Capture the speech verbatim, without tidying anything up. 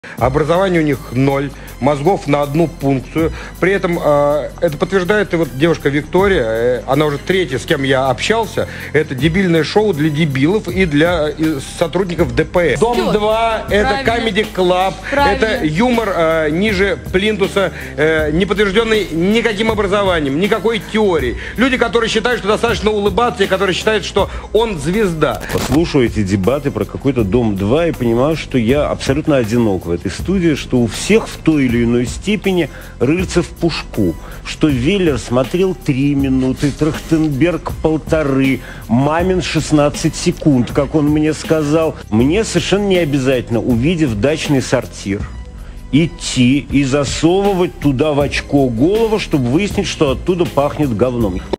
Образование у них ноль, мозгов на одну пункцию. При этом э, это подтверждает и вот девушка Виктория, э, она уже третья, с кем я общался. Это дебильное шоу для дебилов и для э, сотрудников ДПС. Дом два, это Comedy Club, это юмор э, ниже плинтуса, э, не подтвержденный никаким образованием, никакой теорией. Люди, которые считают, что достаточно улыбаться, и которые считают, что он звезда. Послушаю эти дебаты про какой-то Дом два и понимаю, что я абсолютно одинок в этой студии, что у всех в той или иной степени рыльца в пушку, что Веллер смотрел три минуты, Трахтенберг полторы, Мамин шестнадцать секунд, как он мне сказал. Мне совершенно не обязательно, увидев дачный сортир, идти и засовывать туда в очко голову, чтобы выяснить, что оттуда пахнет говном.